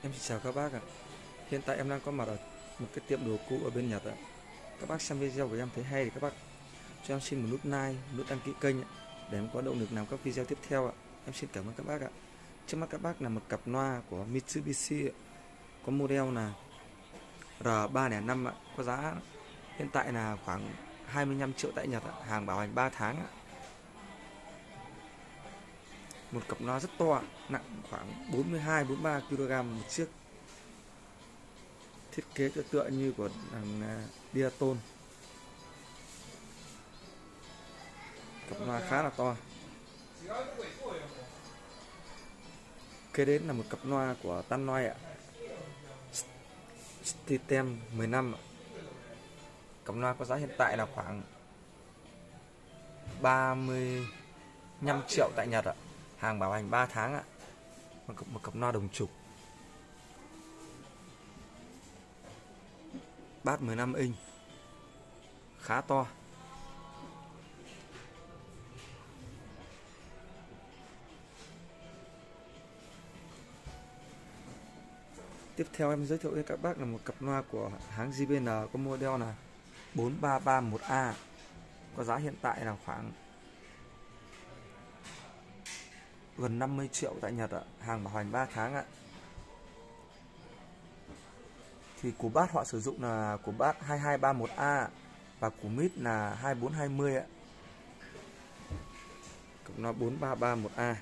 Em xin chào các bác ạ. Hiện tại em đang có mặt ở một cái tiệm đồ cũ ở bên Nhật ạ. Các bác xem video của em thấy hay thì các bác cho em xin một nút like, một nút đăng ký kênh ạ, để em có động lực làm các video tiếp theo ạ. Em xin cảm ơn các bác ạ. Trước mắt các bác là một cặp loa của Mitsubishi ạ. Có model là R305 ạ. Có giá hiện tại là khoảng 25 triệu tại Nhật ạ. Hàng bảo hành 3 tháng ạ. Một cặp loa rất to ạ, nặng khoảng 42-43 kg một chiếc. Thiết kế tựa như của thằng Diaton. Cặp loa khá là to. Kế đến là một cặp loa của Tannoy ạ, System 15 ạ. Cặp loa có giá hiện tại là khoảng 35 triệu tại Nhật ạ. Hàng bảo hành 3 tháng ạ. Một cặp loa đồng trục. Bass 15 inch, khá to. Tiếp theo em giới thiệu với các bác là một cặp loa của hãng JBL, có model là 4331A. Có giá hiện tại là khoảng gần 50 triệu tại Nhật ạ. Hàng bảo hành 3 tháng ạ. Thì củ bass họ sử dụng là củ bass 2231A và củ mid là 2420 ạ. Cặp loa 4331A.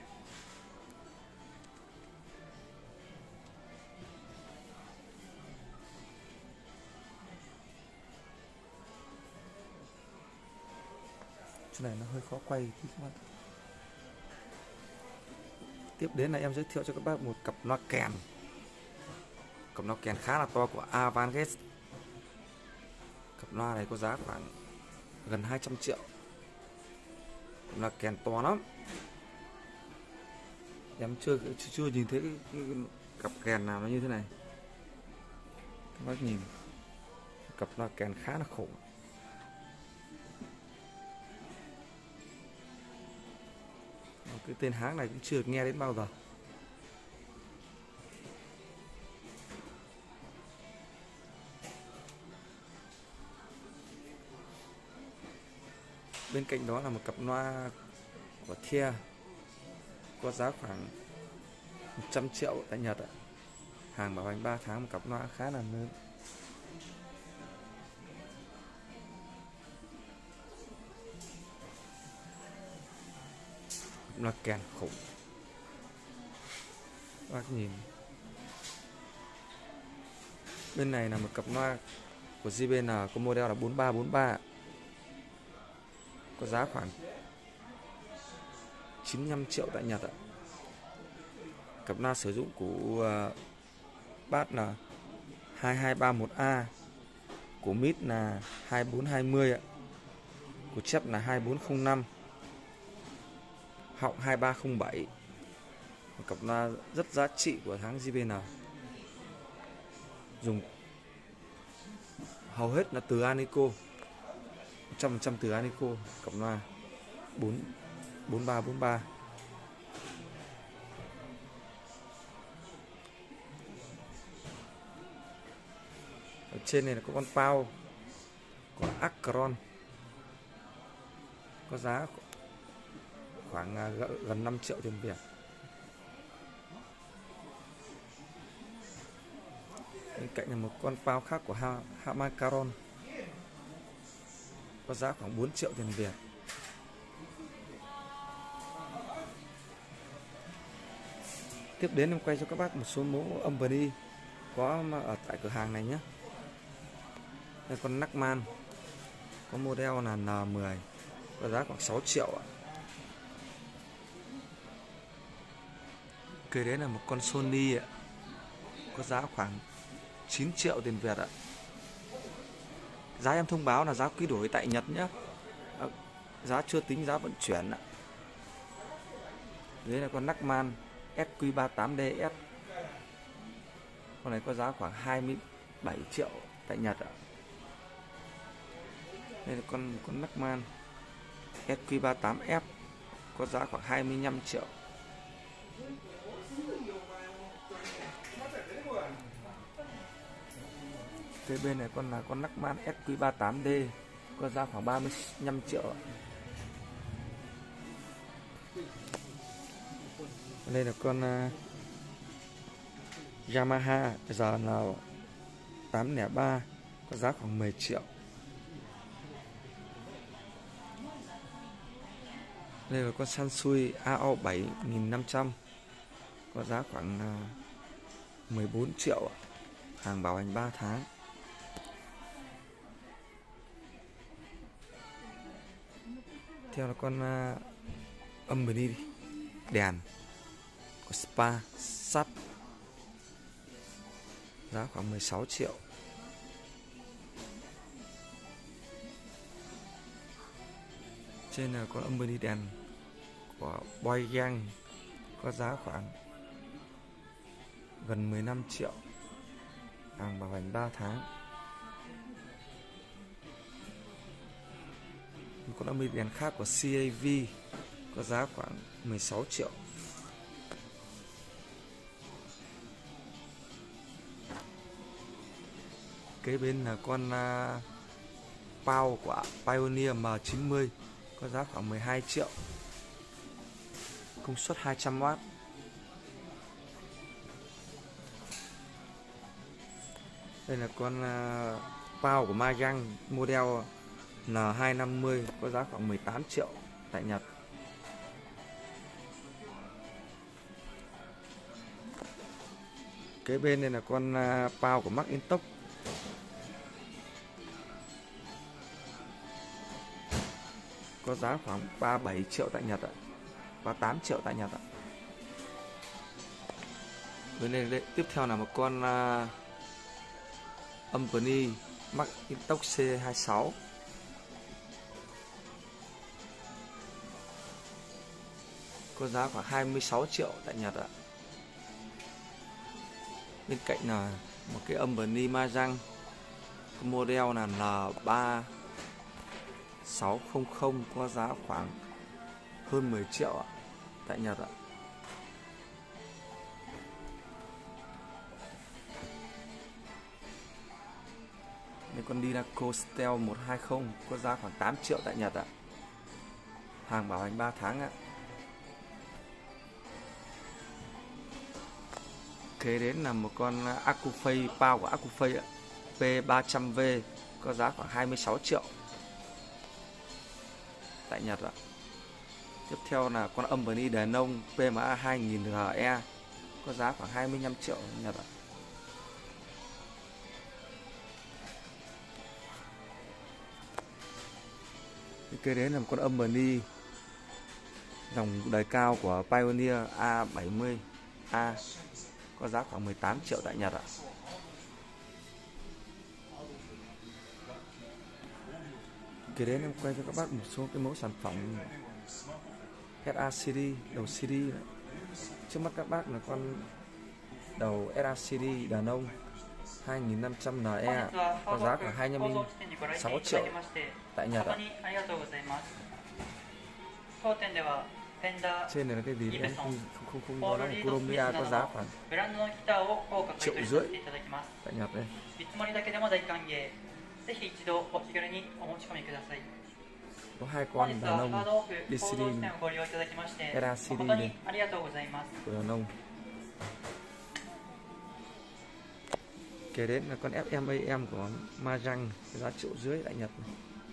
Chỗ này nó hơi khó quay tí các bạn. Tiếp đến là em giới thiệu cho các bác một cặp loa kèn. Cặp loa kèn khá là to của Avantgate. Cặp loa này có giá khoảng gần 200 triệu. Cặp loa kèn to lắm. Em chưa nhìn thấy cái cặp kèn nào nó như thế này. Các bác nhìn, cặp loa kèn khá là khủng. Cái tên hãng này cũng chưa được nghe đến bao giờ. Bên cạnh đó là một cặp loa của Thea, có giá khoảng 100 triệu tại Nhật ạ. Hàng bảo hành 3 tháng, một cặp loa khá là lớn. Loa kèn khủng. Các bác nhìn. Bên này là một cặp loa của JBL, có model là 4343. Có giá khoảng 95 triệu tại Nhật ạ. Cặp loa sử dụng của bass là 2231A, của mid là 2420 ạ, của chép là 2405, họng 2307. Một cặp loa rất giá trị của hãng JBL. Dùng hầu hết là từ Anico, 100% từ Anico. Cặp loa 4343. Ở trên này là có con Pau của Acron, có giá khoảng gần 5 triệu tiền Việt. Bên cạnh là một con Pau khác của Hamacaron, có giá khoảng 4 triệu tiền Việt. Tiếp đến em quay cho các bác một số mẫu âm body có ở tại cửa hàng này nhé. Đây con Nachman, có model là N10, có giá khoảng 6 triệu ạ. Kế đến là một con Sony ạ, có giá khoảng 9 triệu tiền Việt ạ. Giá em thông báo là giá quy đổi tại Nhật nhé, giá chưa tính giá vận chuyển ạ. Đây là con Nachman SQ38DS. Con này có giá khoảng 27 triệu tại Nhật ạ. Đây là con Nachman SQ38F, có giá khoảng 25 triệu. Kế bên này là con Nachman SQ38D, có giá khoảng 35 triệu ạ. Đây là con Yamaha RN 803, có giá khoảng 10 triệu. Đây là con Sansui AO 7500, có giá khoảng 14 triệu, hàng bảo hành 3 tháng. Theo là con Omni đèn của Spa sắt, giá khoảng 16 triệu. Trên là con Omni đèn của Boyang, có giá khoảng gần 15 triệu, hàng bảo hành 3 tháng. Một con Omni đèn khác của CAV, có giá khoảng 16 triệu. Kế bên là con Pao của Pioneer M90, có giá khoảng 12 triệu, công suất 200W. Đây là con Pao của Mahjong model N250, có giá khoảng 18 triệu tại Nhật. Kế bên đây là con Pao của Macintosh, có giá khoảng 37 triệu tại Nhật ạ, 38 triệu tại Nhật ạ. Bên đây tiếp theo là một con Omni Macintosh C26, có giá khoảng 26 triệu tại Nhật ạ. Bên cạnh là một cái Omni Mahjong model là N3600, có giá khoảng hơn 10 triệu ạ, tại Nhật ạ. Đây con Dinaco Stealth 120, có giá khoảng 8 triệu tại Nhật ạ, hàng bảo hành 3 tháng ạ. Kế đến là một con Acufei Pao của Acufei ạ, P300V, có giá khoảng 26 triệu tại Nhật ạ. Tiếp theo là con Omni đèn nông PMA 2000RE, có giá khoảng 25 triệu Nhật ạ. Kế đến là một con Omni dòng đời cao của Pioneer A70A, có giá khoảng 18 triệu tại Nhật ạ. Kế đến em quay cho các bác một số cái mẫu sản phẩm SACD, đầu CD đấy. Trước mắt các bác là con đầu SACD đàn ông 2500NE, có giá khoảng 26 triệu tại Nhật ạ. Trên này là cái gì em không có nói. Colombia có giá khoảng 1,5 triệu tại Nhật đây. Có hai con đàn ông DCD RACD này của đàn ông. Kế đến là con FMAM của Mahjong, giá 1,5 triệu tại Nhật này.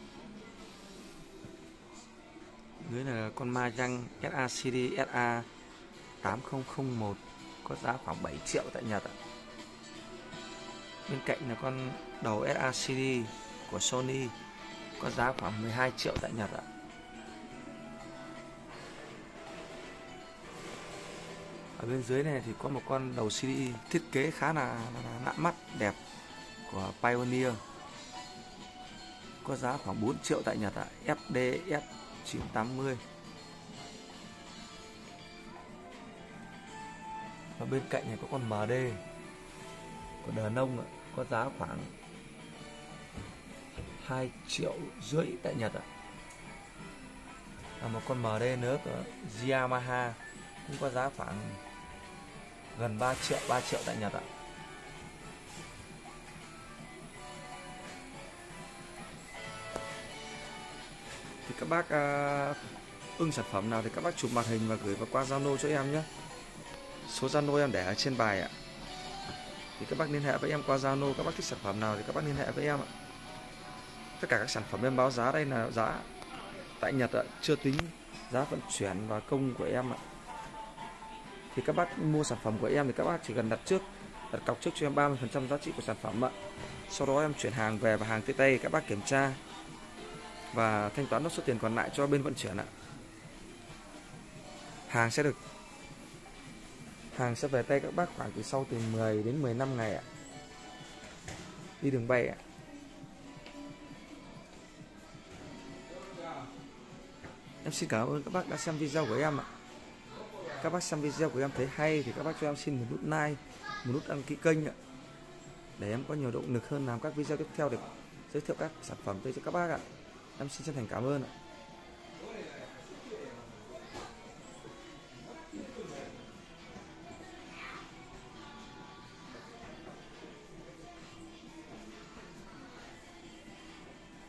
Dưới là con Mahjong SACD SA8001, có giá khoảng 7 triệu tại Nhật ạ. Bên cạnh là con đầu SACD của Sony, có giá khoảng 12 triệu tại Nhật ạ. Ở bên dưới này thì có một con đầu CD thiết kế khá là lạ mắt đẹp của Pioneer, có giá khoảng 4 triệu tại Nhật ạ, FDS 980. Và bên cạnh này có con MD của đàn ông ạ, có giá khoảng 2,5 triệu tại Nhật ạ. Và một con MD nữa của Yamaha cũng có giá khoảng gần 3 triệu tại Nhật ạ. Thì các bác ưng sản phẩm nào thì các bác chụp màn hình và gửi vào qua Zalo cho em nhé. Số Zalo em để ở trên bài ạ. Thì các bác liên hệ với em qua Zalo. Các bác thích sản phẩm nào thì các bác liên hệ với em ạ. Tất cả các sản phẩm em báo giá đây là giá tại Nhật ạ, chưa tính giá vận chuyển và công của em ạ. Thì các bác mua sản phẩm của em thì các bác chỉ cần đặt cọc trước cho em 30% giá trị của sản phẩm ạ. Sau đó em chuyển hàng về và hàng tới tay các bác kiểm tra và thanh toán nốt số tiền còn lại cho bên vận chuyển ạ. Hàng sẽ về tay các bác khoảng từ 10 đến 15 ngày ạ. Đi đường bay ạ. Em xin cảm ơn các bác đã xem video của em ạ. Các bác xem video của em thấy hay thì các bác cho em xin một nút like, một nút đăng ký kênh ạ, để em có nhiều động lực hơn làm các video tiếp theo để giới thiệu các sản phẩm tới cho các bác ạ. Em xin chân thành cảm ơn ạ.